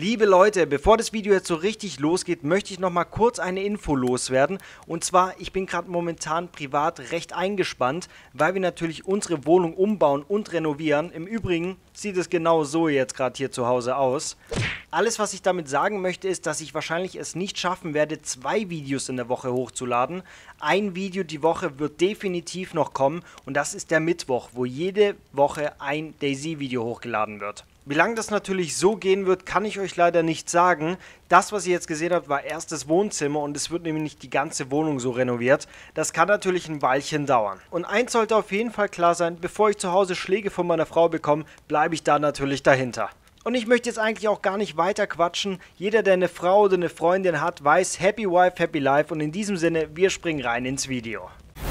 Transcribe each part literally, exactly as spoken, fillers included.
Liebe Leute, bevor das Video jetzt so richtig losgeht, möchte ich noch mal kurz eine Info loswerden. Und zwar, ich bin gerade momentan privat recht eingespannt, weil wir natürlich unsere Wohnung umbauen und renovieren. Im Übrigen sieht es genau so jetzt gerade hier zu Hause aus. Alles, was ich damit sagen möchte, ist, dass ich wahrscheinlich es nicht schaffen werde, zwei Videos in der Woche hochzuladen. Ein Video die Woche wird definitiv noch kommen und das ist der Mittwoch, wo jede Woche ein DayZ-Video hochgeladen wird. Wie lange das natürlich so gehen wird, kann ich euch leider nicht sagen. Das, was ihr jetzt gesehen habt, war erst das Wohnzimmer und es wird nämlich nicht die ganze Wohnung so renoviert. Das kann natürlich ein Weilchen dauern. Und eins sollte auf jeden Fall klar sein, bevor ich zu Hause Schläge von meiner Frau bekomme, bleibe ich da natürlich dahinter. Und ich möchte jetzt eigentlich auch gar nicht weiter quatschen. Jeder, der eine Frau oder eine Freundin hat, weiß, Happy Wife, Happy Life. Und in diesem Sinne, wir springen rein ins Video.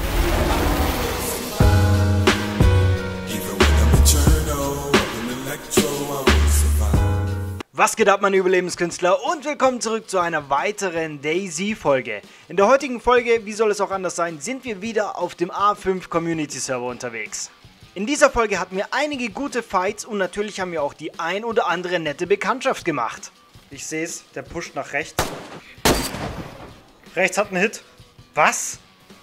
Was geht ab, meine Überlebenskünstler, und willkommen zurück zu einer weiteren DayZ-Folge. In der heutigen Folge, wie soll es auch anders sein, sind wir wieder auf dem A fünf Community Server unterwegs. In dieser Folge hatten wir einige gute Fights und natürlich haben wir auch die ein oder andere nette Bekanntschaft gemacht. Ich sehe es, der pusht nach rechts. Rechts hat einen Hit. Was?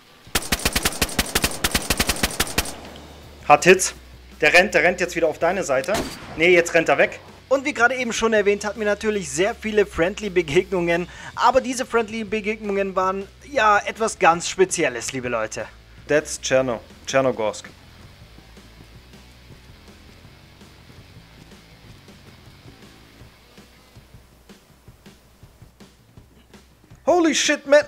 Hat Hits. Der rennt, der rennt jetzt wieder auf deine Seite. Nee, jetzt rennt er weg. Und wie gerade eben schon erwähnt, hatten wir natürlich sehr viele Friendly-Begegnungen. Aber diese Friendly-Begegnungen waren, ja, etwas ganz Spezielles, liebe Leute. That's Cherno. Chernogorsk. Holy shit, man!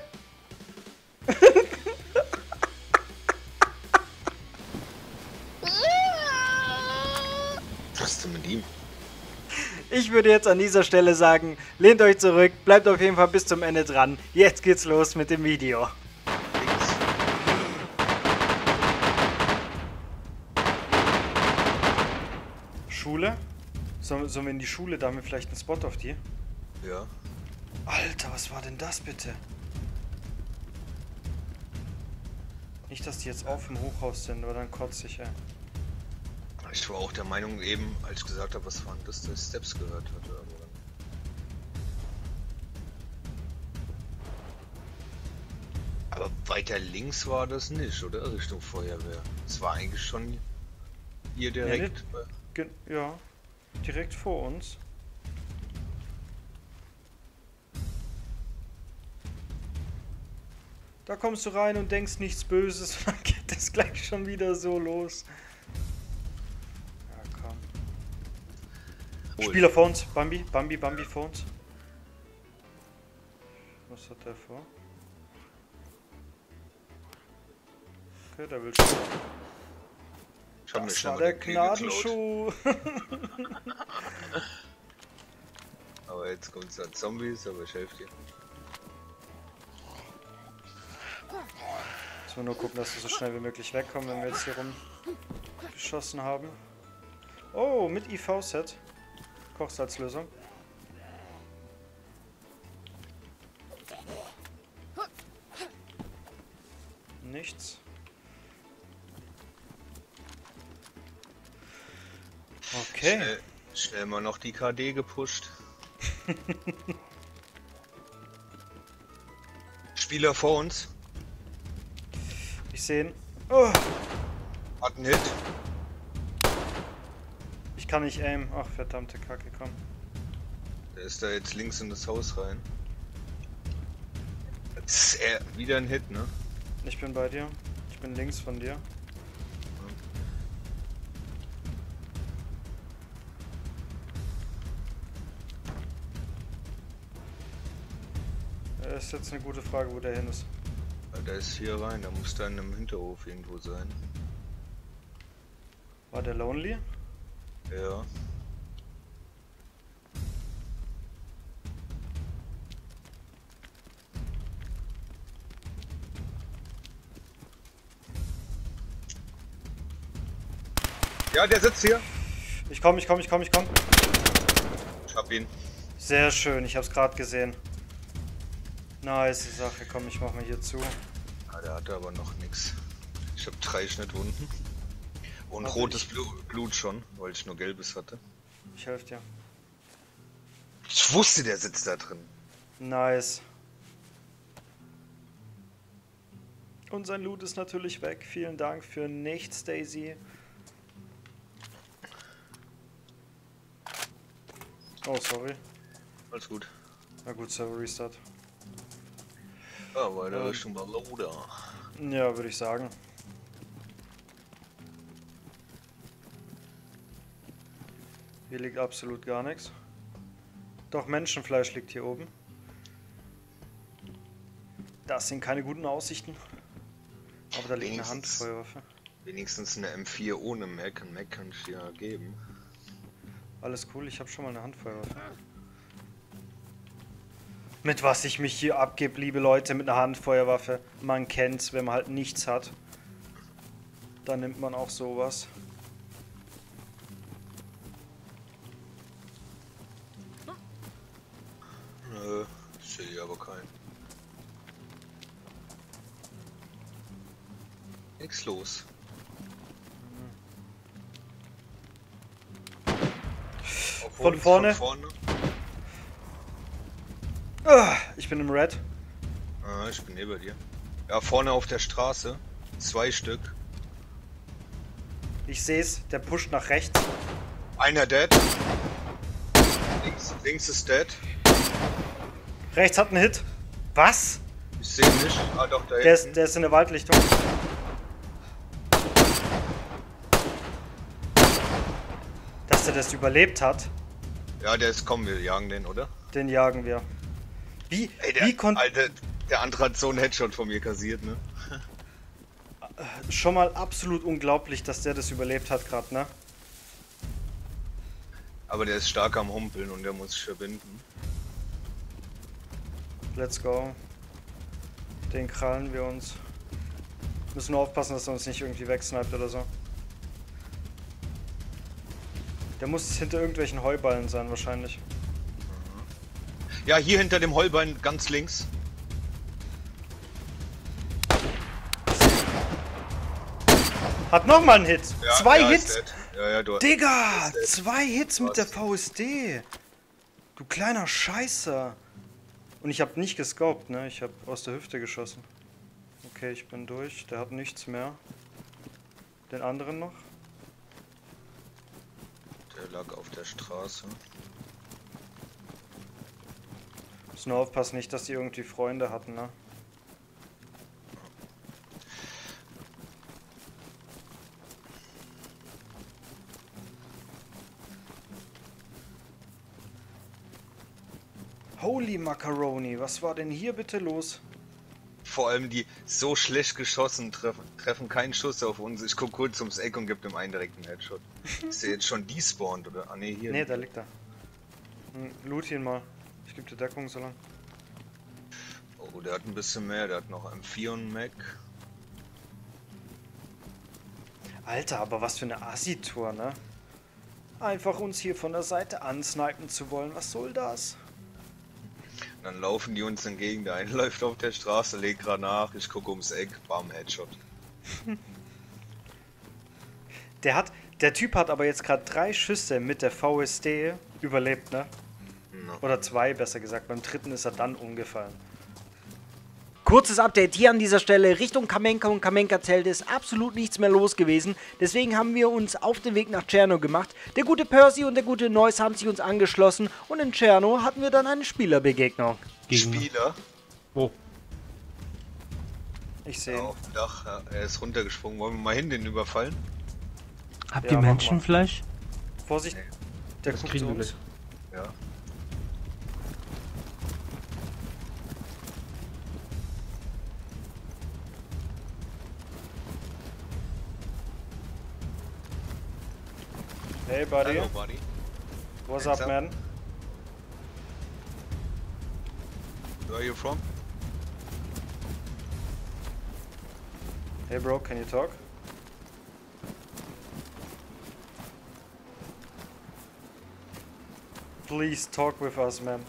Was ist denn mit ihm? Ich würde jetzt an dieser Stelle sagen, lehnt euch zurück, bleibt auf jeden Fall bis zum Ende dran. Jetzt geht's los mit dem Video. Schule? Sollen, sollen wir in die Schule? Da haben wir vielleicht einen Spot auf die? Ja. Alter, was war denn das bitte? Nicht, dass die jetzt auf dem Hochhaus sind, oder dann kotze ich, ey. Ich war auch der Meinung eben, als ich gesagt habe, was waren das, dass ich Steps gehört hatte. Aber, aber weiter links war das nicht, oder? Richtung Feuerwehr. Es war eigentlich schon hier direkt. Ja, ja, direkt vor uns. Da kommst du rein und denkst nichts Böses und dann geht das gleich schon wieder so los. Ja, komm. Oh, Spieler vor uns. Bambi, Bambi, Bambi vor uns. Was hat der vor? Okay, der will schon. Ich hab mir Das schon war der Gnadenschuh. Aber jetzt kommt es an Zombies, aber ich helfe dir. Müssen wir nur gucken, dass wir so schnell wie möglich wegkommen, wenn wir jetzt hier rumgeschossen haben. Oh, mit I V-Set. Kochsalzlösung. Nichts. Okay. Schnell, schnell mal noch die K D gepusht. Spieler vor uns. Ich sehe ihn. Oh. Hat einen Hit. Ich kann nicht aimen. Ach, verdammte Kacke, komm. Der ist da jetzt links in das Haus rein. Jetzt ist er wieder ein Hit, ne? Ich bin bei dir. Ich bin links von dir. Das ist jetzt eine gute Frage, wo der hin ist. Der ist hier rein, der muss da in einem Hinterhof irgendwo sein. War der Lonely? Ja. Ja, der sitzt hier. Ich komm, ich komm, ich komm, ich komm. Ich hab ihn. Sehr schön, ich hab's gerade gesehen. Nice Sache, komm, ich mach mal hier zu. Ah, der hatte aber noch nichts. Ich hab drei Schnittwunden. Und Warte, rotes ich... Blut, Blut schon, weil ich nur gelbes hatte. Ich helfe dir. Ich wusste, der sitzt da drin. Nice. Und sein Loot ist natürlich weg. Vielen Dank für nichts, Daisy. Oh, sorry. Alles gut. Na gut, Server Restart. Ja, weiter Ähm. Richtung Baloda. Ja, würde ich sagen. Hier liegt absolut gar nichts. Doch, Menschenfleisch liegt hier oben. Das sind keine guten Aussichten. Aber da liegt eine Wenigstens- Handfeuerwaffe. Wenigstens eine M vier ohne Mac. Ein Mac kann ich dir ja geben. Alles cool, ich habe schon mal eine Handfeuerwaffe. Mit was ich mich hier abgebe, liebe Leute, mit einer Handfeuerwaffe. Man kennt's, wenn man halt nichts hat. Dann nimmt man auch sowas. Nö, ich sehe aber keinen. Nix los. Auf Von uns, vorne? Von vorne. Ah, ich bin im Red. Ah, ich bin neben dir. Ja, vorne auf der Straße. Zwei Stück. Ich seh's, der pusht nach rechts. Einer dead. Links, links ist dead. Rechts hat einen Hit. Was? Ich sehe nicht. Ah, doch, da Der ist, hinten. der ist in der Waldlichtung. Dass er das überlebt hat, Ja, der ist, komm, wir jagen den, oder? den jagen wir. Wie, Ey, der, wie konnte... Alter, der andere hat so einen Headshot von mir kassiert, ne? Schon mal absolut unglaublich, dass der das überlebt hat gerade, ne? Aber der ist stark am Humpeln und der muss sich verbinden. Let's go. Den krallen wir uns. Müssen nur aufpassen, dass er uns nicht irgendwie wegsniped oder so. Der muss hinter irgendwelchen Heuballen sein wahrscheinlich. Ja, hier hinter dem Heubein ganz links. Hat nochmal einen Hit. Ja, Zwei ja, Hits. ist dead. Ja, ja, du. Digga, Ist dead. zwei Hits mit der Was? V S D. Du kleiner Scheißer. Und ich habe nicht gescoped, ne? Ich habe aus der Hüfte geschossen. Okay, ich bin durch. Der hat nichts mehr. Den anderen noch? Der lag auf der Straße. Muss nur aufpassen, nicht, dass die irgendwie Freunde hatten, ne? Holy Macaroni, was war denn hier bitte los? Vor allem die so schlecht geschossen treffen, treffen keinen Schuss auf uns. Ich guck kurz ums Eck und gebe dem einen direkten Headshot. Ist der jetzt schon despawned oder? Ah ne, hier. Ne, da liegt er. Hm, loot ihn mal. Ich gebe dir Deckung so lang. Oh, der hat ein bisschen mehr. Der hat noch M vier und Mac. Alter, aber was für eine Assi-Tour, ne? Einfach uns hier von der Seite ansnipen zu wollen, was soll das? Dann laufen die uns entgegen. Der eine läuft auf der Straße, legt gerade nach. Ich gucke ums Eck, bam, Headshot. Der hat, der Typ hat aber jetzt gerade drei Schüsse mit der V S D überlebt, ne? No. Oder zwei, besser gesagt. Beim dritten ist er dann umgefallen. Kurzes Update hier an dieser Stelle. Richtung Kamenka und Kamenka-Zelt ist absolut nichts mehr los gewesen. Deswegen haben wir uns auf den Weg nach Tscherno gemacht. Der gute Percy und der gute Neuss haben sich uns angeschlossen. Und in Tscherno hatten wir dann eine Spielerbegegnung. Spieler. Wo? Ich sehe Ja, ihn. auf dem Dach. Ja, er ist runtergesprungen. Wollen wir mal hin, den überfallen? Habt Ja, ihr mach mal. Menschenfleisch? Vorsicht, der Das guckt kriegen zu wir uns. gleich. Ja. Hey, buddy. Hello, buddy. What's Hands up, up. man? Where are you from? Hey, bro, can you talk? Please talk with us, man.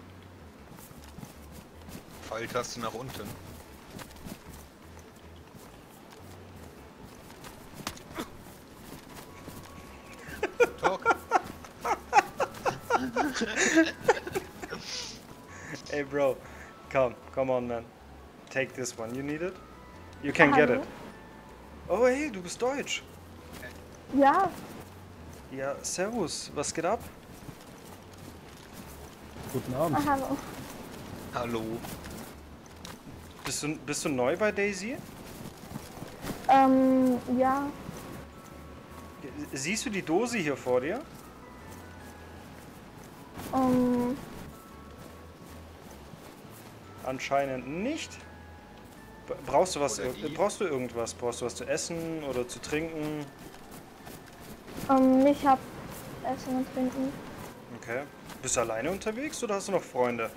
Pfeiltaste nach unten. Talk. Hey bro, come, come on man. Take this one, you need it? You can get it. Oh hey, du bist deutsch. Ja, Ja, servus, was geht ab? Guten Abend. ah, hallo. Hallo. Bist du, bist du neu bei Daisy? Ähm, ja, Siehst du die Dose hier vor dir? ähm, Anscheinend nicht. B- Brauchst du was? Oder ir- die? Brauchst du irgendwas? Brauchst du was zu essen oder zu trinken? ähm, ich hab Essen und Trinken. Okay. Bist du alleine unterwegs oder hast du noch Freunde?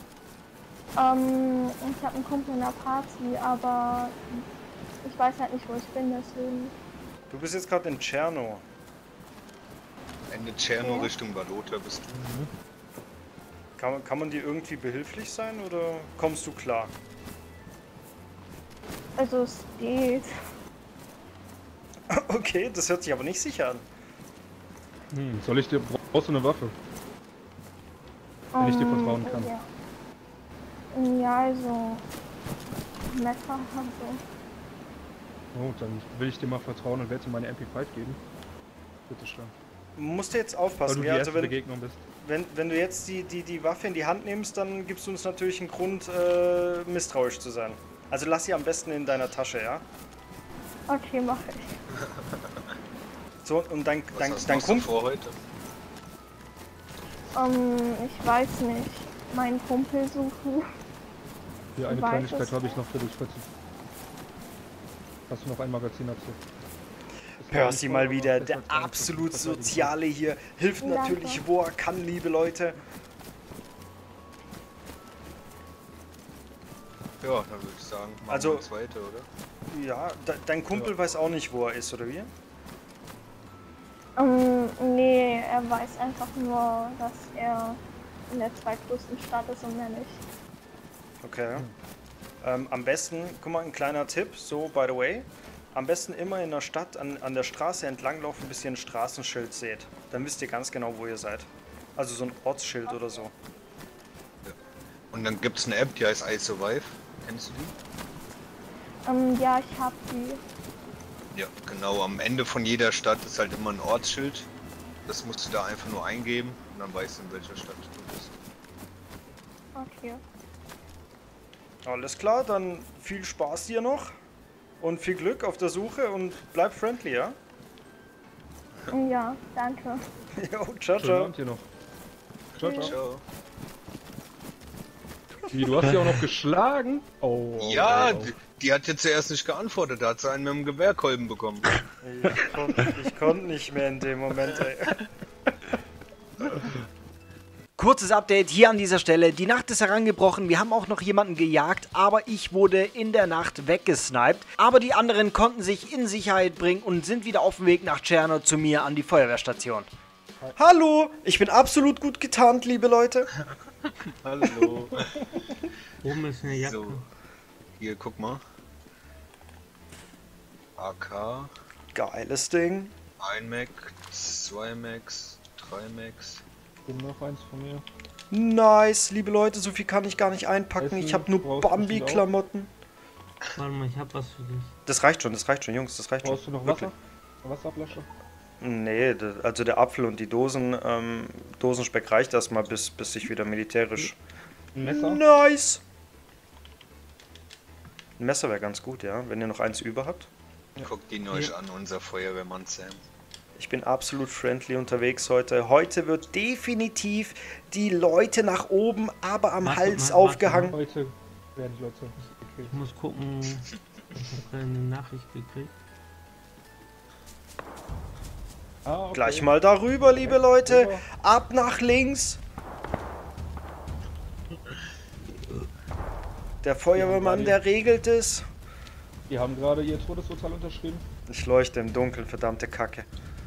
Ähm, ich hab einen Kumpel in der Party, aber ich weiß halt nicht, wo ich bin, deswegen. Du bist jetzt gerade in Tscherno. Ende Tscherno Ja. Richtung Balota bist du. Kann, man- kann man dir irgendwie behilflich sein oder kommst du klar? Also es geht. Okay, das hört sich aber nicht sicher an. Hm, soll ich dir... Brauchst du eine Waffe? Wenn ich dir Ähm, vertrauen kann. Ja, ja also Messer, also. Oh, dann will ich dir mal vertrauen und werde dir meine M P fünf geben. Bitte schön. Musst du jetzt Weil aufpassen. du die Ja, erste also wenn, Begegnung bist. wenn, wenn du jetzt die, die, die Waffe in die Hand nimmst, dann gibst du uns natürlich einen Grund, äh, misstrauisch zu sein. Also lass sie am besten in deiner Tasche, ja? Okay, mach ich. So, und dein, Was dein, hast dein du Kumpel... vor heute? Ähm, ich weiß nicht. Meinen Kumpel suchen. Hier, eine Weiß Kleinigkeit es habe ich noch für dich. falls du- Hast du noch ein Magazin dazu? Das war Percy nicht mal voll, wieder, aber der besser als gar nichts, absolut das verteidigen Soziale hier. Hilft Danke. natürlich, wo er kann, liebe Leute. Ja, dann würde ich sagen, machen Also- wir das weiter, oder? Ja, de, dein Kumpel Ja. weiß auch nicht, wo er ist, oder wie? Ähm, nee, er weiß einfach nur, dass er in der zweitgrößten Stadt ist und mehr nicht. Okay. Ähm, am besten, guck mal, ein kleiner Tipp, so, by the way. Am besten immer in der Stadt an, an der Straße entlanglaufen, bis ihr ein Straßenschild seht. Dann wisst ihr ganz genau, wo ihr seid. Also so ein Ortsschild oder so. Und dann gibt's eine App, die heißt iSurvive. Kennst du die? Ähm, ja, ich hab die. Ja, genau. Am Ende von jeder Stadt ist halt immer ein Ortsschild. Das musst du da einfach nur eingeben und dann weißt du, in welcher Stadt du bist. Okay. Alles klar, dann viel Spaß dir noch. Und viel Glück auf der Suche und bleib friendly, ja? Ja, danke. Jo, ciao, Schönen ciao. Abend hier noch. Ciao, ciao. Ciao. Wie, du hast sie auch noch geschlagen? Oh. oh, Ja, oh, oh. die, die hat jetzt zuerst nicht geantwortet. Da hat sie einen mit dem Gewehrkolben bekommen. Ich konnte ich konnt nicht mehr in dem Moment, ey. Kurzes Update hier an dieser Stelle. Die Nacht ist herangebrochen, wir haben auch noch jemanden gejagt, aber ich wurde in der Nacht weggesniped. Aber die anderen konnten sich in Sicherheit bringen und sind wieder auf dem Weg nach Tscherno zu mir an die Feuerwehrstation. Hallo, ich bin absolut gut getarnt, liebe Leute. Hallo. Oben ist eine Jacke. So, hier, guck mal. A K, Geiles Ding. ein Mac, zwei Macs, drei Macs. Oben noch eins von mir. Nice, liebe Leute, so viel kann ich gar nicht einpacken. Ich habe nur Brauchst du Bambi-Klamotten. Warte mal, ich hab was für dich. Das reicht schon, das reicht schon, Jungs, das reicht schon. Brauchst du noch Wirklich. Wasser? Wasserflasche? Nee, d- also der Apfel und die Dosen, ähm, Dosenspeck reicht erstmal, bis, bis ich wieder militärisch. Ein Messer? Nice! Ein Messer wäre ganz gut, ja, wenn ihr noch eins über habt. Guckt ihn euch an, unser Feuerwehrmann Sam. Ich bin absolut friendly unterwegs heute. Heute wird definitiv die Leute nach oben, aber am Warte Hals mal, warte aufgehangen. Heute werden die Leute okay. Ich muss gucken. Ich hab gerade eine Nachricht gekriegt. Ah, okay. Gleich mal darüber, liebe Leute. Rüber. Ab nach links. Der Feuerwehrmann, der regelt es. Die haben gerade ihr Todesurteil unterschrieben. Ich leuchte im Dunkeln, verdammte Kacke.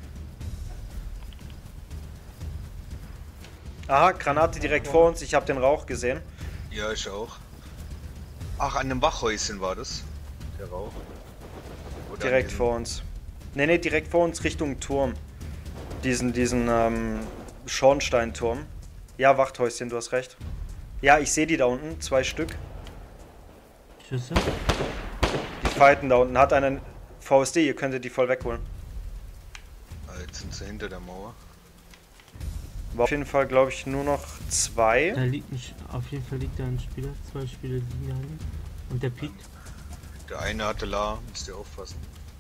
Aha, Granate direkt vor uns. Ich habe den Rauch gesehen. Ja, ich auch. Ach, an einem Wachhäuschen war das. Der Rauch. Oder Direkt an diesem- vor uns. Ne, ne, direkt vor uns Richtung Turm. Diesen, diesen ähm, Schornsteinturm. Ja, Wachthäuschen, du hast recht. Ja, ich sehe die da unten, zwei Stück. Schüsse. Die fighten da unten. Hat einen V S D, ihr könntet die voll wegholen. Ah, jetzt sind sie hinter der Mauer. War auf jeden Fall, glaube ich, nur noch zwei. Da liegt ein, Sch- auf jeden Fall liegt da ein Spieler. Zwei Spieler liegen da hinten. Und der piekt. Der eine hatte La, müsst ihr aufpassen.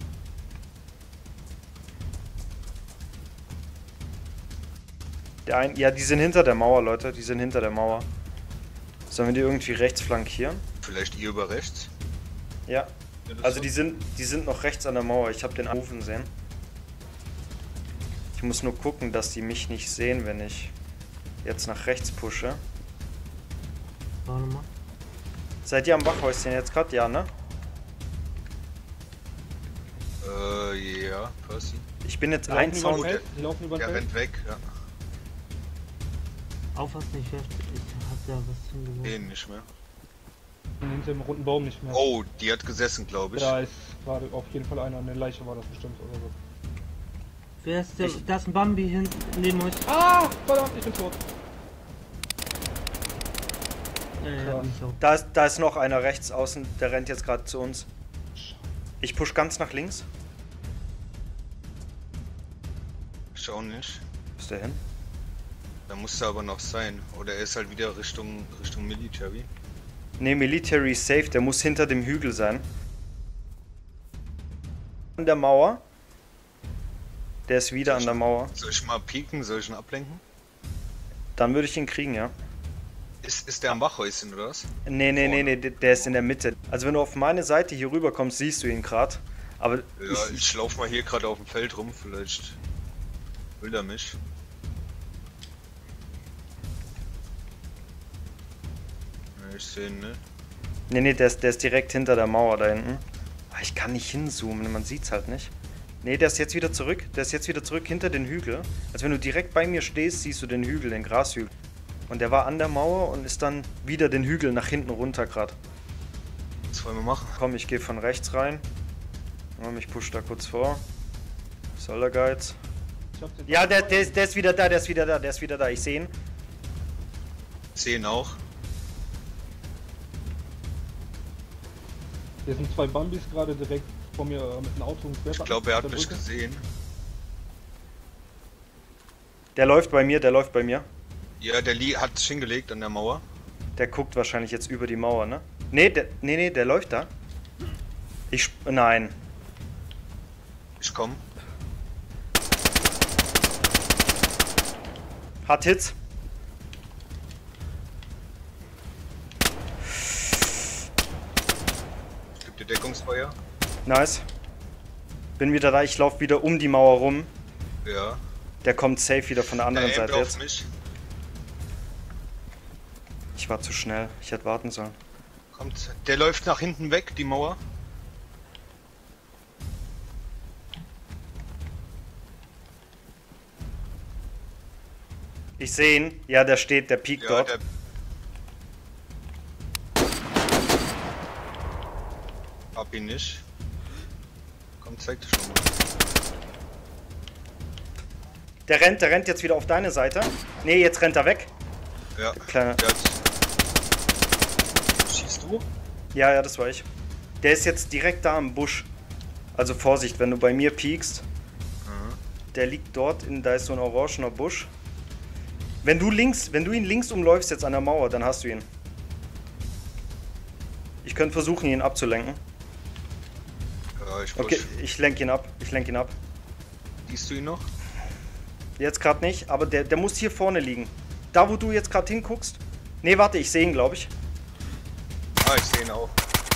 Der ein, ja, die sind hinter der Mauer, Leute. Die sind hinter der Mauer. Sollen wir die irgendwie rechts flankieren? Vielleicht ihr über rechts? Ja. Ja, das Also so. die sind, die sind noch rechts an der Mauer. Ich habe den Anrufen sehen. Ich muss nur gucken, dass die mich nicht sehen, wenn ich jetzt nach rechts pushe. Warte mal. Seid ihr am Wachhäuschen jetzt gerade? Ja, ne? Äh, ja, Percy. Ich bin jetzt Die ein laufen über Zaun. das Feld, die laufen über Der das Feld. rennt weg, ja. Aufpassen, ich werf. Ich hab da was hingeworfen. Den nicht mehr. Hinter dem runden Baum nicht mehr. Oh, die hat gesessen, glaube ich. Da ist gerade auf jeden Fall einer, eine Leiche war das bestimmt oder so. Wer ist der? Da ist ein Bambi hinten neben euch. Ah, verdammt, ich bin tot. Ja, ja, Krass. mich auch. Da ist, da ist noch einer rechts außen, der rennt jetzt gerade zu uns. Ich push ganz nach links. Schau nicht. Wo ist der hin? Da muss er aber noch sein. Oder er ist halt wieder Richtung Richtung Military. Ne, Military ist safe, der muss hinter dem Hügel sein. An der Mauer. Der ist wieder an der Mauer. Soll ich mal pieken? Soll ich ihn ablenken? Dann würde ich ihn kriegen, ja. Ist, ist der am Wachhäuschen oder was? Nee, nee, nee, nee, der ist in der Mitte. Also wenn du auf meine Seite hier rüber kommst, siehst du ihn gerade. Aber Ja, ich, ich lauf mal hier gerade auf dem Feld rum. Vielleicht will er mich. Ja, ich sehe ihn, ne? nee, nee, der ist, der ist direkt hinter der Mauer da hinten. Ah, ich kann nicht hinzoomen, man sieht's halt nicht. Nee, der ist jetzt wieder zurück. Der ist jetzt wieder zurück hinter den Hügel. Also wenn du direkt bei mir stehst, siehst du den Hügel, den Grashügel. Und der war an der Mauer und ist dann wieder den Hügel nach hinten runter gerade. Was wollen wir machen? Komm, ich gehe von rechts rein. Ja, ich push da kurz vor. Soll der Geiz? Ich hab den Ja, der, der, ist, der ist wieder da, der ist wieder da, der ist wieder da. Ich sehe ihn. Sehe ihn auch. Hier sind zwei Bambis gerade direkt vor mir äh, mit dem Auto und Ich glaube, er hat mich gesehen. Der läuft bei mir, der läuft bei mir. Ja, der Lee hat sich hingelegt an der Mauer. Der guckt wahrscheinlich jetzt über die Mauer, ne? Nee, der, nee, nee, der läuft da. Ich, sp- nein. Ich komm. Hat Hits. Ich gebe dir Deckungsfeuer. Nice. Bin wieder da, ich laufe wieder um die Mauer rum. Ja. Der kommt safe wieder von der anderen Der aimt Seite auf jetzt. mich. Ich war zu schnell, ich hätte warten sollen. Kommt. Der läuft nach hinten weg, die Mauer. Ich sehe ihn. Ja, der steht, der piekt Ja, dort. der. Hab ihn nicht. Komm, zeig dich schon mal. Der rennt, der rennt jetzt wieder auf deine Seite. Nee, jetzt rennt er weg. Ja. Kleiner. Der hat... Schießt du? Ja, ja, das war ich. Der ist jetzt direkt da am Busch. Also Vorsicht, wenn du bei mir piekst. Mhm. Der liegt dort, in, da ist so ein orangener Busch. Wenn du links, wenn du ihn links umläufst jetzt an der Mauer, dann hast du ihn. Ich könnte versuchen, ihn abzulenken. Ja, ich push. Okay, ich lenke ihn ab. Ich lenke ihn ab. Siehst du ihn noch? Jetzt gerade nicht, aber der, der muss hier vorne liegen. Da, wo du jetzt gerade hinguckst. Nee, warte, ich sehe ihn, glaube ich. Ah, ich sehe ihn auch.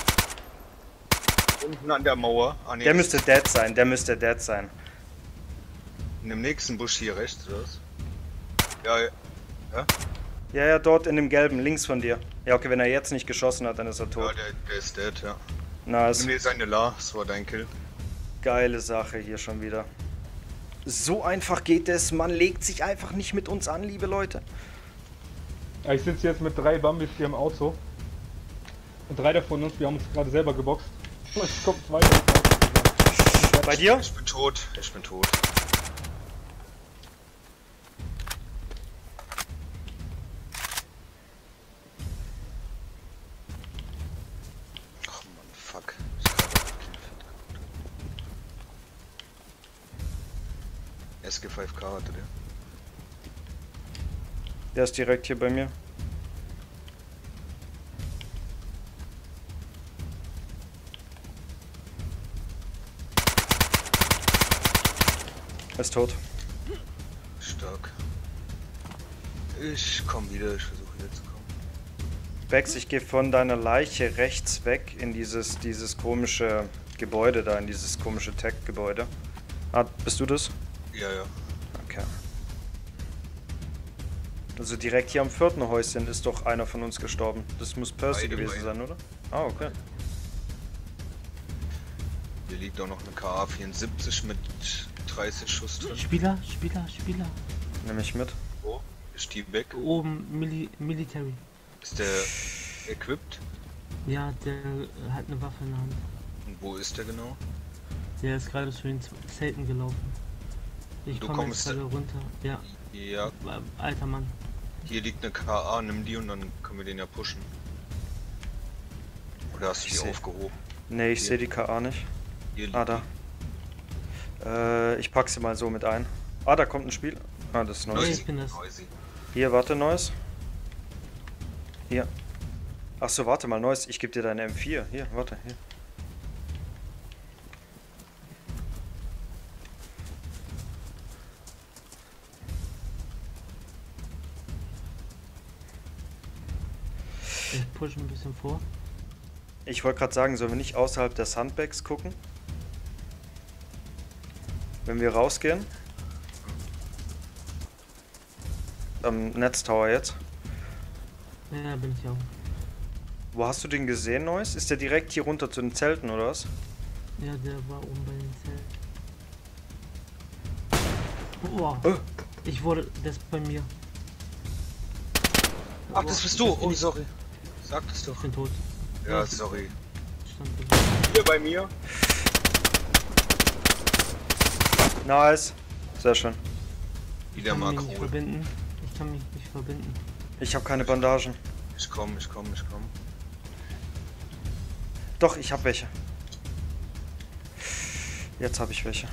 Unten an der Mauer. Ah, nee, Der das müsste ist dead sein, der müsste dead sein. in dem nächsten Busch hier rechts, oder was? Ja, ja. Ja, Ja, ja, dort in dem gelben, links von dir. Ja, okay, wenn er jetzt nicht geschossen hat, dann ist er ja tot. der, der ist dead, ja. Nice. Nimm dir seine La, das war dein Kill. Geile Sache hier schon wieder. So einfach geht es. Man legt sich einfach nicht mit uns an, liebe Leute. Ja, ich sitze jetzt mit drei Bambis hier im Auto. Und drei davon uns, wir haben uns gerade selber geboxt. Es kommt zwei. Bei dir? Ich bin tot, ich bin tot. S G fünf K hatte der. Der ist direkt hier bei mir. Er ist tot. Stark. Ich komm wieder, ich versuche wieder zu kommen. Bex, ich gehe von deiner Leiche rechts weg in dieses, dieses komische Gebäude da, in dieses komische Tech-Gebäude. Ah, bist du das? Ja, ja. Okay. Also direkt hier am vierten Häuschen ist doch einer von uns gestorben. Das muss Percy Beide, gewesen beide. sein, oder? Ah, okay. Hier liegt auch noch eine K A vierundsiebzig mit dreißig Schuss drin. Spieler, Spieler, Spieler. Nehme ich mit. Wo? Ist die weg? Oben, Mili Military. Ist der equipped? Ja, der hat eine Waffe in der Hand. Und wo ist der genau? Der ist gerade zu den Zelten gelaufen. Ich Du komme jetzt kommst- gerade runter. Ja, Ja, alter Mann. hier liegt eine K A, nimm die und dann können wir den ja pushen. Oder hast du Ich die seh- aufgehoben? Nee, ich Hier. sehe die K A nicht. Hier Ah, da. Äh, ich pack sie mal so mit ein. Ah, da kommt ein Spiel. Ah, das ist Nee, Neues. ich bin das. Noisy. Hier, warte, Neues. Hier. Ach so, warte mal, Neues. Ich gebe dir deine M vier. Hier, warte, hier. Ich push ein bisschen vor. Ich wollte gerade sagen, sollen wir nicht außerhalb der Sandbags gucken? Wenn wir rausgehen? Am Netztower jetzt. Ja, bin ich auch. Wo hast du den gesehen, Neues? Ist der direkt hier runter zu den Zelten, oder was? Ja, der war oben bei den Zelten. Boah. Oh. Ich wurde. Das ist bei mir. Ach, das bist du! Oh, sorry. Sag das doch. Ich bin tot. Ja, sorry. Stand da. Hier bei mir. Nice. Sehr schön. Wieder Ich kann mich nicht Makro. verbinden. Ich kann mich nicht verbinden. Ich habe keine Bandagen. Ich komm, ich komm, ich komm. Doch, ich habe welche. Jetzt habe ich welche.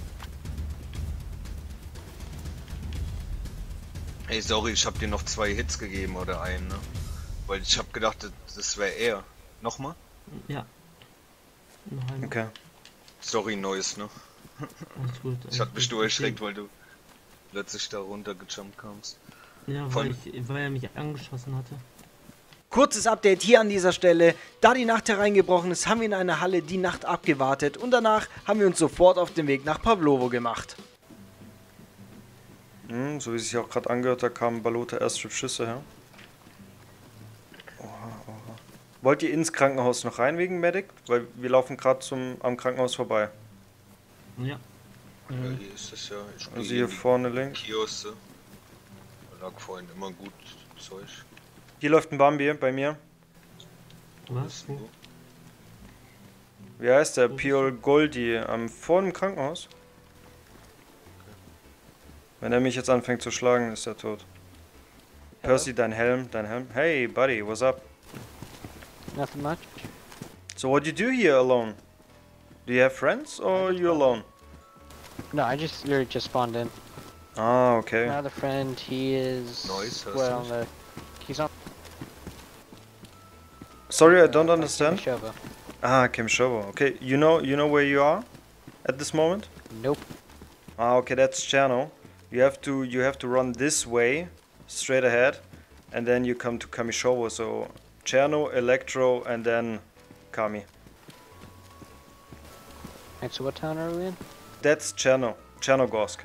Ey, sorry, ich hab dir noch zwei Hits gegeben oder einen, ne? Weil ich hab gedacht, das- das wäre er. Nochmal? Ja. Noch ein. Okay. Sorry, Neues, ne? Alles gut. Ich hab mich gut. nur erschreckt, weil du plötzlich da runtergejumpt kamst. Ja, weil, Von- ich, weil er mich angeschossen hatte. Kurzes Update hier an dieser Stelle. Da die Nacht hereingebrochen ist, haben wir in einer Halle die Nacht abgewartet und danach haben wir uns sofort auf den Weg nach Pavlovo gemacht. Hm, so wie es sich auch gerade angehört, da kamen Balota Airstrip Schüsse her. Oha, oha. Wollt ihr ins Krankenhaus noch rein wegen Medic? Weil wir laufen gerade zum am Krankenhaus vorbei. Ja. Ja, hier ist es ja. Ich Also geh hier in die vorne links. Kioske. Da lag vorhin immer gut Zeug. Hier läuft ein Bambi bei mir. Was? Wo? Wie heißt der? Piol Goldi. Am vor dem Krankenhaus. Wenn er mich jetzt anfängt zu schlagen, ist er tot. Percy, dein Helm, dein Helm. Hey, buddy, what's up? Nothing much. So what do you do here alone? Do you have friends or you alone? No, I just literally just spawned in. Ah, okay. Another friend, he is Nice, that's well nice. on the he's on Sorry, I don't uh, understand. Shova. Ah, Kimshovo. Okay, you know you know where you are at this moment? Nope. Ah, okay, that's Cherno. You have to you have to run this way, straight ahead, and then you come to Kamishovo. So Cherno, Electro, and then Kami. And so what town are we in? That's Cherno, Chernogorsk.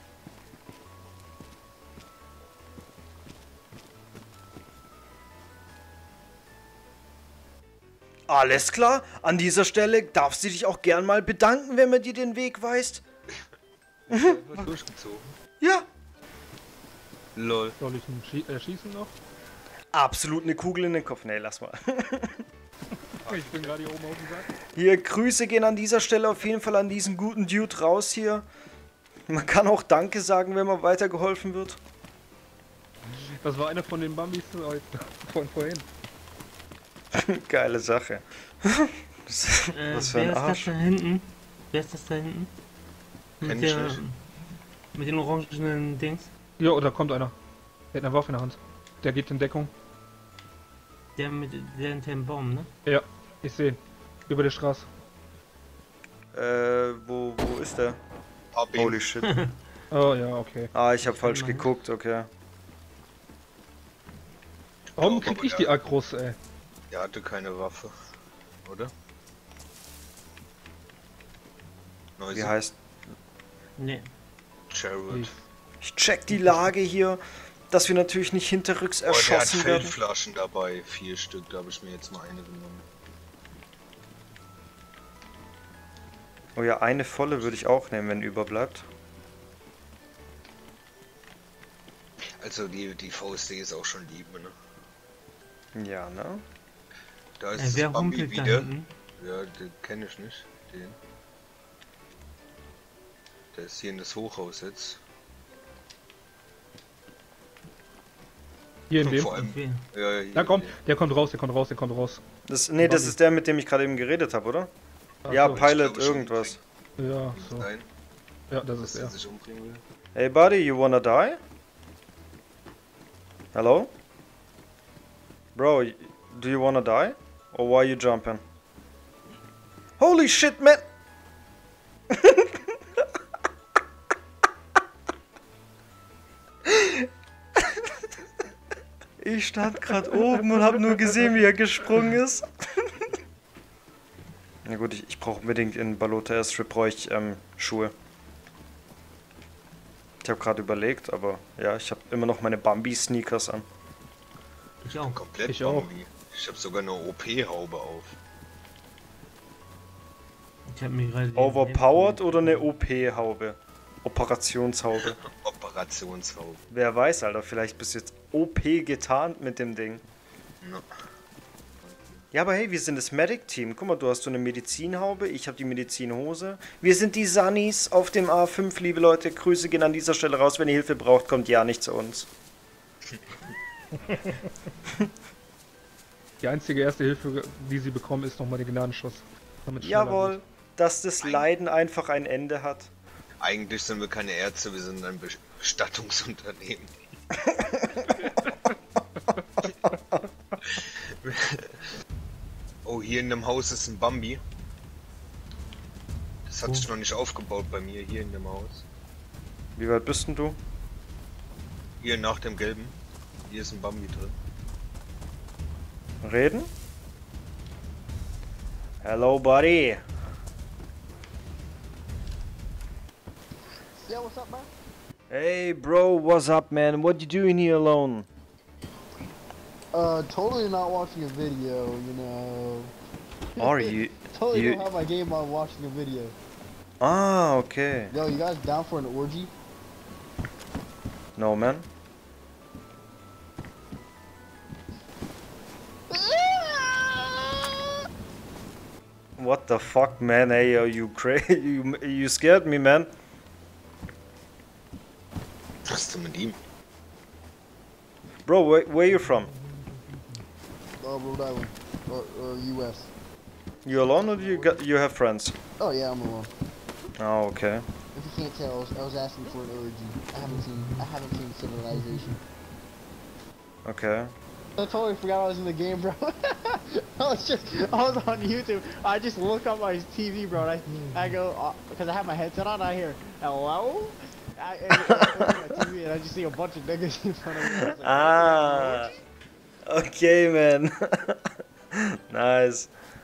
Alles klar, an dieser Stelle darfst du dich auch gern mal bedanken, wenn man dir den Weg weist. Einfach durchgezogen. Ja, Lol. Soll ich ihn schie äh, schießen noch? absolut eine Kugel in den Kopf. Nee, lass mal. Ich bin gerade hier oben auf dem Sack. Hier, Grüße gehen an dieser Stelle auf jeden Fall an diesen guten Dude raus hier. Man kann auch Danke sagen, wenn man weitergeholfen wird. Das war einer von den Bambis heute, von vorhin. Geile Sache. Das, Äh, was für wer ein ist das Arsch. da hinten? Wer ist das da hinten? Kenn Mit ich der, nicht. Mit den orangenen Dings. Ja, da kommt einer. Der hat eine Waffe in der Hand. Der geht in Deckung. Der mit der hinter dem Baum, ne? Ja, ich sehe ihn. Über der Straße. Äh, wo, wo ist der? Hab ihn. Holy shit. Oh ja, okay. Ah, ich habe falsch geguckt, okay. Warum aber krieg ich ja. die Agros, ey? Er hatte keine Waffe. Oder? Wie Neuse. heißt? Ne. Jared. Ich check die Lage hier, dass wir natürlich nicht hinterrücks Oh, der hat erschossen werden. Feldflaschen dabei. Vier Stück, da habe ich mir jetzt mal eine genommen. Oh ja, eine volle würde ich auch nehmen, wenn überbleibt. Also die, die V S D ist auch schon lieb, ne? Ja, ne? Da ist Äh, das wer Bambi rumpelt da wieder. hinten? Ja, den kenne ich nicht. Den. Der ist hier in das Hochhaus jetzt. Hier in dem. Vor allem. Okay. Ja, ja, hier Da kommt, hier. der kommt raus, der kommt raus, der kommt raus. Das, nee, das ist der, mit dem ich gerade eben geredet habe, oder? Ach Ja, so. Pilot glaube schon irgendwas. Ja, so. Nein, Ja, das dass ist er er. sich umbringen will. Hey buddy, you wanna die? Hello? Bro, y- do you wanna die? Or why you jumping? Holy shit, man! Ich stand gerade oben und habe nur gesehen, wie er gesprungen ist. Na gut, ich, ich brauche unbedingt in Balota Airstrip brauche ich ähm, Schuhe. Ich habe gerade überlegt, aber ja, ich habe immer noch meine Bambi-Sneakers an. Ich auch. Komplett Ich auch. Bambi. Ich habe sogar eine O P-Haube auf. Ich hab mir gerade. den Overpowered Helm- oder eine O P-Haube? Operationshaube. Operationshaube. Wer weiß, Alter, vielleicht bist du jetzt O P getarnt mit dem Ding. Ja. Ja, aber hey, wir sind das Medic-Team. Guck mal, du hast so eine Medizinhaube, ich habe die Medizinhose. Wir sind die Sunnies auf dem A fünf, liebe Leute. Grüße gehen an dieser Stelle raus. Wenn ihr Hilfe braucht, kommt ja nicht zu uns. Die einzige erste Hilfe, die sie bekommen, ist nochmal der Gnadenschuss. Damit es schneller Jawohl, geht. dass das Leiden einfach ein Ende hat. Eigentlich sind wir keine Ärzte, wir sind ein Bestattungsunternehmen. Oh, hier in dem Haus ist ein Bambi. Das hat Oh. sich noch nicht aufgebaut bei mir, hier in dem Haus. Wie weit bist denn du? Hier nach dem gelben. Hier ist ein Bambi drin. Reden? Hello, buddy. Yeah, what's up, man? Hey, bro, what's up, man? What you doing here alone? Uh, totally not watching a video, you know. Are you? Totally you- don't have my game on watching a video. Ah, okay. Yo, you guys down for an orgy? No, man. What the fuck, man? Hey, are you crazy? You, you scared me, man. Was ist denn mit ihm? Bro, where, where you from? Uh, Rhode Island. Or, or U S. You alone or do you got you have friends? Oh, yeah, I'm alone. Oh, okay. If you can't tell, I was, I was asking for an orgy. I haven't seen, I haven't seen Civilization. Okay. I totally forgot I was in the game, bro. I was just, I was on YouTube. I just look up my T V, bro. And I, I go, uh, because I have my headset on. I hear, hello? I, and, and I look at my T V and I just see a bunch of niggas in front of me. I was like, Ah. Okay, man. Nice.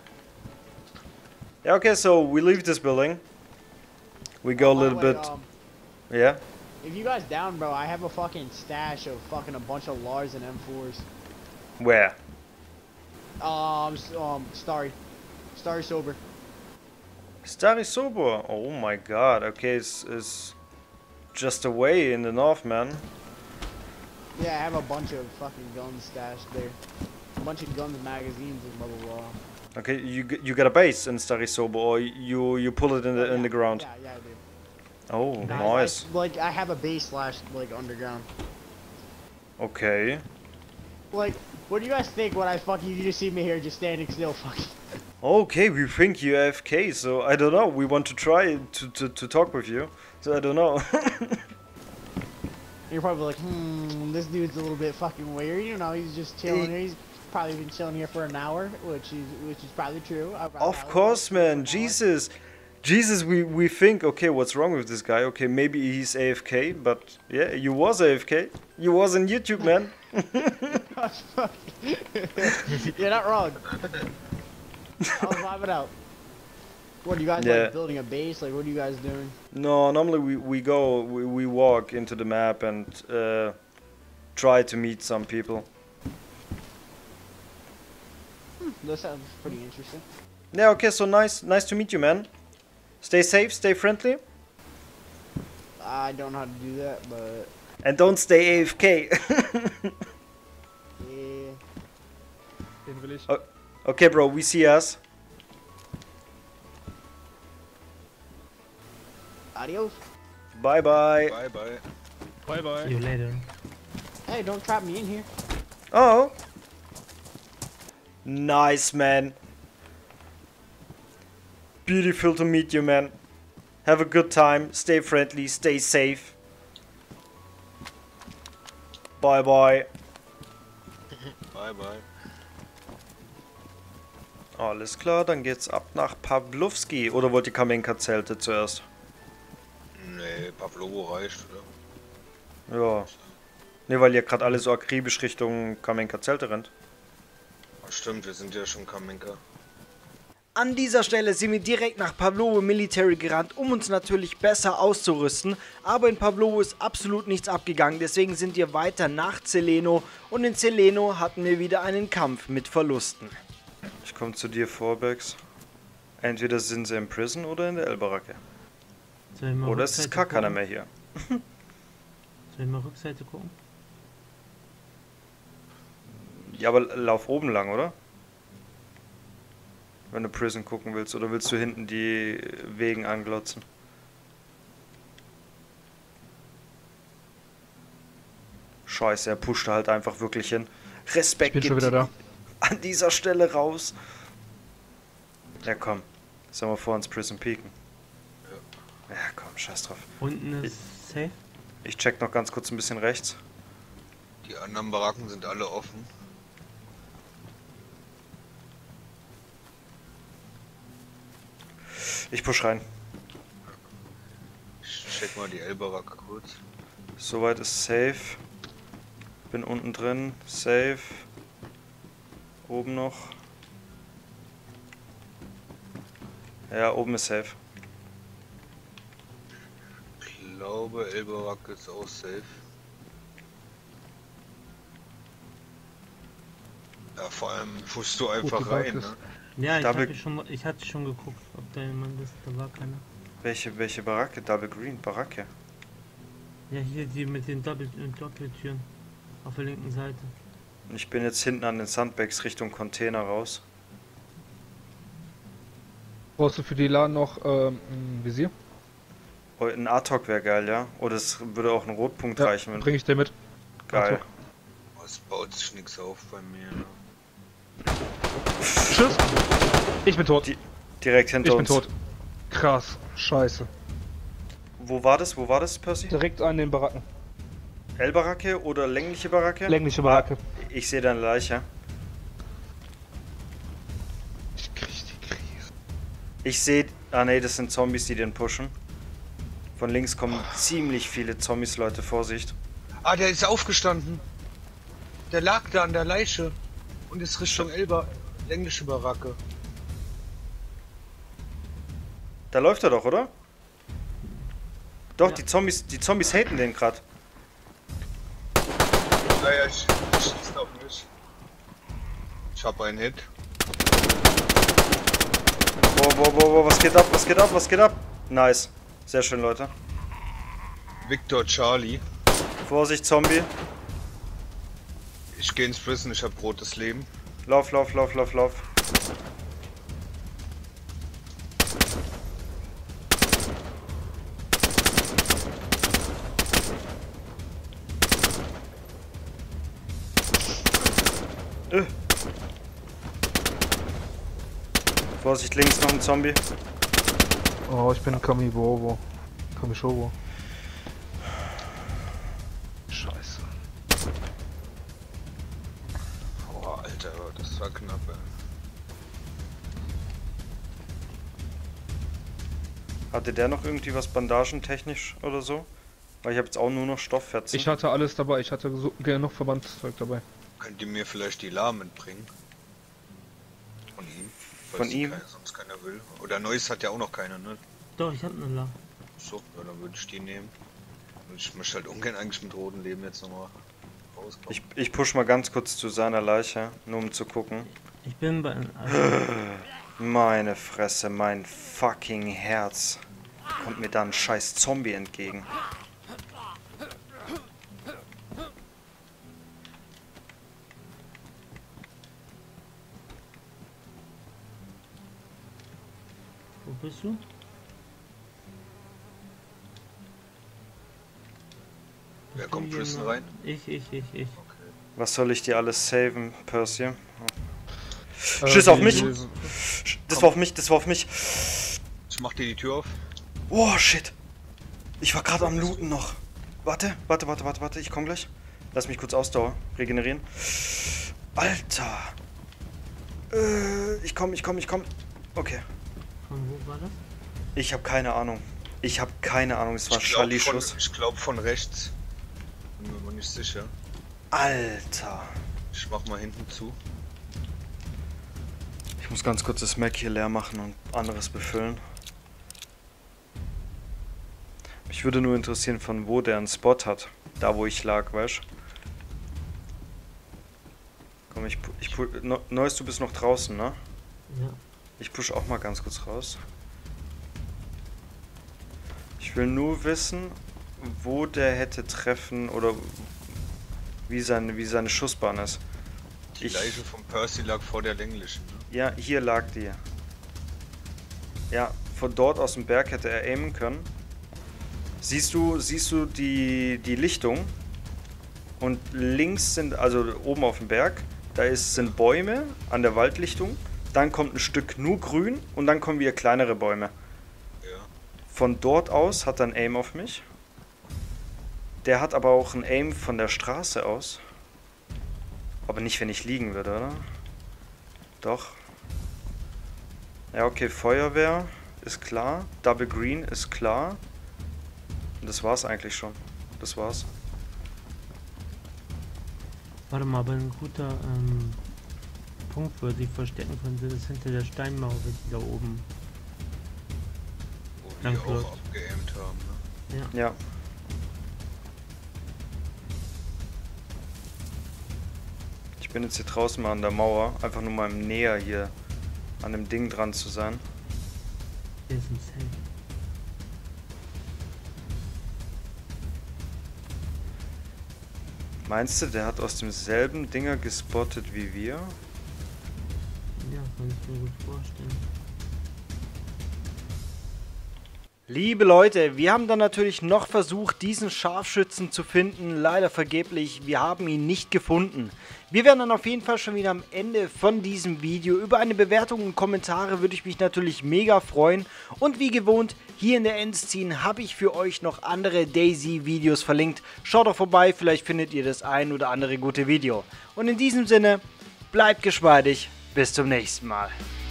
Yeah, okay, so we leave this building. We go a By the little way, bit. um, Yeah? if you guys down, bro, I have a fucking stash of fucking a bunch of Lars and M fours. Where? Um, s- um, Starry. Starry Sober. Stary Sober. Oh my god. Okay, it's, it's just away in the north, man. Yeah, I have a bunch of fucking guns stashed there. A bunch of guns, magazines, and blah blah blah. Okay, you g- you got a base in Stary Sober, or you you pull it in the in the ground. Yeah, yeah, I do. Oh, I- nice. I, like, I have a base slash, like, underground. Okay. Like, what do you guys think when I fucking, you just see me here just standing still, fucking. Okay, we think you A F K, so I don't know. We want to try to to, to talk with you, so I don't know. you're probably like, hmm, this dude's a little bit fucking weird. You know, he's just chilling here. He's probably been chilling here for an hour, which is which is probably true. I probably Of course, man. Jesus. Jesus, we, we think, okay, what's wrong with this guy? Okay, maybe he's A F K, but yeah, you was A F K. You was on YouTube, man. You're not wrong. I was vibing out. What, are you guys Yeah. like building a base? Like, what are you guys doing? No, normally we, we go, we, we walk into the map and uh, try to meet some people. Hmm, that sounds pretty interesting. Yeah, okay, so nice, nice to meet you, man. Stay safe, stay friendly, I don't know how to do that, but and don't stay A F K. yeah. Den will ich. Oh. Okay, bro, we see us. Adios. Bye bye. Bye bye. Bye bye. See you later. Hey, don't trap me in here. Oh. Nice, man. Beautiful to meet you, man. Have a good time. Stay friendly. Stay safe. Bye bye. Bye bye. Alles klar, dann geht's ab nach Pawlowski. Oder wollt ihr Kamenka-Zelte zuerst? Nee, Pavlovo reicht, oder? Ja. Ne, weil ihr gerade alle so akribisch Richtung Kamenka-Zelte rennt. Ach, stimmt, wir sind ja schon Kamenka. An dieser Stelle sind wir direkt nach Pavlovo Military gerannt, um uns natürlich besser auszurüsten. Aber in Pavlovo ist absolut nichts abgegangen, deswegen sind wir weiter nach Zeleno. Und in Zeleno hatten wir wieder einen Kampf mit Verlusten. Ich komme zu dir, Vorbex. Entweder sind sie im Prison oder in der L-Baracke. Soll ich mal Oder es ist Rückseite gar keiner gucken? mehr hier. Soll ich mal Rückseite gucken? Ja, aber lauf oben lang, oder? Wenn du Prison gucken willst. Oder willst du hinten die Wegen anglotzen? Scheiße, er pusht halt einfach wirklich hin. Respekt Bin schon gibt wieder da. an dieser Stelle raus. Ja, komm. Sollen wir vor uns Prison peeken? Ja, komm, scheiß drauf. Unten ist safe. Ich check noch ganz kurz ein bisschen rechts. Die anderen Baracken sind alle offen. Ich push rein. Ich check mal die L-Baracke kurz. Soweit ist safe. Bin unten drin. Safe. Oben noch. Ja, oben ist safe. Ich glaube, L-Baracke ist auch safe. Ja, vor allem pushst du einfach die rein, Bank ne? Ja, ich, Double- hatte schon, ich hatte schon geguckt, ob da jemand ist. Da war keiner. Welche, welche Baracke? Double Green, Baracke. Ja, hier die mit den Doppel äh, Doppeltüren. Auf der linken Seite. Ich bin jetzt hinten an den Sandbags Richtung Container raus. Brauchst du für die Laden noch ähm, ein Visier? Oh, ein A T O C wäre geil, ja? Oder es würde auch ein Rotpunkt reichen, wenn. bring ich dir mit. Geil. Oh, es baut sich nichts auf bei mir, ne? Tschüss. Ich bin tot. Die, direkt hinter Ich bin uns. tot. Krass. Scheiße. Wo war das? Wo war das, Percy? Direkt an den Baracken. L-Baracke oder längliche Baracke? Längliche Baracke. Ich sehe deine Leiche. Ich krieg die Krise. Ich sehe. Ah ne, das sind Zombies, die den pushen. Von links kommen ziemlich viele Zombies, Leute, Vorsicht. Ah, der ist aufgestanden. Der lag da an der Leiche. Und ist Richtung Elba, längliche Baracke. Da läuft er doch, oder? Doch, Ja. die Zombies, die Zombies haten den gerade. Naja, ich, ich schieß auf mich. Ich hab einen Hit. Boah, boah, boah, boah, was geht ab, was geht ab, was geht ab? Nice. Sehr schön, Leute. Victor Charlie. Vorsicht, Zombie. Ich geh ins Prison, ich hab rotes Leben. Lauf, lauf, lauf, lauf, lauf. Äh. Vorsicht, links noch ein Zombie. Oh, ich bin Kamibobo. Kamishobo. Alter, das war knapp, ey. Hatte der noch irgendwie was bandagentechnisch oder so? Weil ich habe jetzt auch nur noch Stofffetzen. Ich hatte alles dabei, ich hatte so genug Verbandszeug dabei. Könnt ihr mir vielleicht die La mitbringen? Von ihm? Falls Von ihm? Keiner, sonst keiner will. Oder Neues hat ja auch noch keiner, ne? Doch, ich hab eine La. So, ja, dann würde ich die nehmen. Und ich möchte halt ungern eigentlich mit rotem Leben jetzt nochmal rauskommen. Ich, ich push mal ganz kurz zu seiner Leiche, nur um zu gucken. Ich bin bei... Also, Meine Fresse, mein fucking Herz. Kommt mir da ein scheiß Zombie entgegen. wo bist du? Wer kommt Hier Prison noch- rein? Ich, ich, ich, ich. Was soll ich dir alles saven, Percy? Äh, Schiss auf die- mich! die- Das war auf mich, das war auf mich. Ich mach dir die Tür auf. Oh, shit. Ich war gerade am Looten noch. Warte, warte, warte, warte, warte. Ich komm gleich. Lass mich kurz Ausdauer regenerieren. Alter. Äh, ich komm, ich komm, ich komm. Okay. Von wo war das? Ich habe keine Ahnung. Ich habe keine Ahnung. Es war Ich glaub von, Schalli-Schuss. ich glaub von rechts. Bin mir aber nicht sicher. Alter. Ich mach mal hinten zu. Ich muss ganz kurz das Mac hier leer machen und anderes befüllen. Mich würde nur interessieren, von wo der einen Spot hat. Da, wo ich lag, weißt du? Komm, ich, pu- ich pu- no, Neues, du bist noch draußen, ne? Ja. Ich push auch mal ganz kurz raus. Ich will nur wissen, wo der hätte treffen oder wie seine, wie seine Schussbahn ist. Die Ich- Leiche von Percy lag vor der länglichen. Ne? Ja, hier lag die. Ja, von dort aus dem Berg hätte er aimen können. Siehst du, siehst du die, die Lichtung? Und links sind, also oben auf dem Berg, da ist, sind Bäume an der Waldlichtung. Dann kommt ein Stück nur grün und dann kommen wieder kleinere Bäume. Ja. Von dort aus hat er ein Aim auf mich. Der hat aber auch ein Aim von der Straße aus. Aber nicht, wenn ich liegen würde, oder? Doch. Ja, okay, Feuerwehr ist klar. Double Green ist klar. Und das war's eigentlich schon. Das war's. Warte mal, aber ein guter ähm, Punkt, wo er sich verstecken könnte, ist hinter der Steinmauer die da oben. Wo wir Danke, auch Lord. abgeaimt haben. Ne? Ja. Ich bin jetzt hier draußen mal an der Mauer. Einfach nur mal im Näher hier an dem Ding dran zu sein. Der ist ein Safe. Meinst du, der hat aus demselben Dinger gespottet wie wir? Ja, kann ich mir gut vorstellen. Liebe Leute, wir haben dann natürlich noch versucht, diesen Scharfschützen zu finden. Leider vergeblich, wir haben ihn nicht gefunden. Wir wären dann auf jeden Fall schon wieder am Ende von diesem Video. Über eine Bewertung und Kommentare würde ich mich natürlich mega freuen. Und wie gewohnt, hier in der Endscene habe ich für euch noch andere DayZ-Videos verlinkt. Schaut doch vorbei, vielleicht findet ihr das ein oder andere gute Video. Und in diesem Sinne, bleibt geschmeidig, bis zum nächsten Mal.